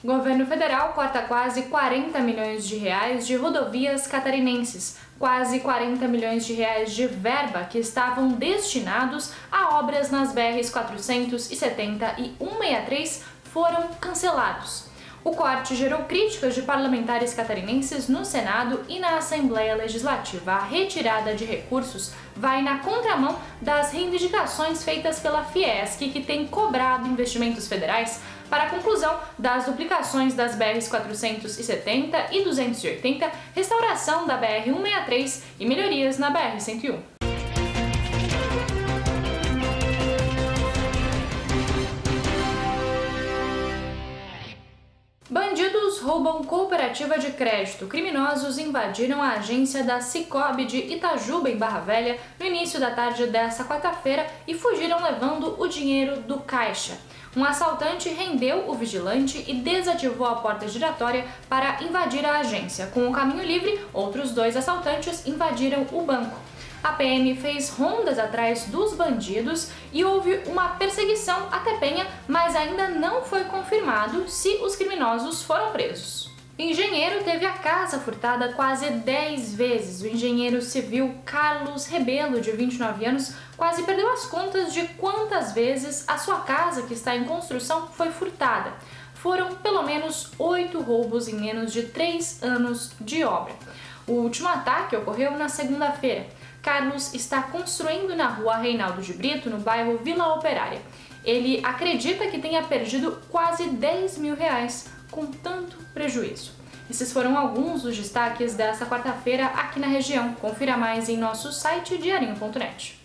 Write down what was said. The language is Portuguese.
O governo federal corta quase 40 milhões de reais de rodovias catarinenses, quase 40 milhões de reais de verba que estavam destinados a obras nas BRs 470 e 163 foram cancelados. O corte gerou críticas de parlamentares catarinenses no Senado e na Assembleia Legislativa. A retirada de recursos vai na contramão das reivindicações feitas pela Fiesc, que tem cobrado investimentos federais para a conclusão das duplicações das BRs 470 e 280, restauração da BR 163 e melhorias na BR 101. Bandidos roubam cooperativa de crédito. Criminosos invadiram a agência da Sicoob de Itajuba, em Barra Velha, no início da tarde desta quarta-feira e fugiram levando o dinheiro do caixa. Um assaltante rendeu o vigilante e desativou a porta giratória para invadir a agência. Com o caminho livre, outros 2 assaltantes invadiram o banco. A PM fez rondas atrás dos bandidos e houve uma perseguição até Penha, mas ainda não foi confirmado se os criminosos foram presos. O engenheiro teve a casa furtada quase 10 vezes. O engenheiro civil Carlos Rebelo, de 29 anos, quase perdeu as contas de quantas vezes a sua casa, que está em construção, foi furtada. Foram pelo menos 8 roubos em menos de 3 anos de obra. O último ataque ocorreu na segunda-feira. Carlos está construindo na rua Reinaldo de Brito, no bairro Vila Operária. Ele acredita que tenha perdido quase 10 mil reais com tanto prejuízo. Esses foram alguns dos destaques desta quarta-feira aqui na região. Confira mais em nosso site diarinho.net.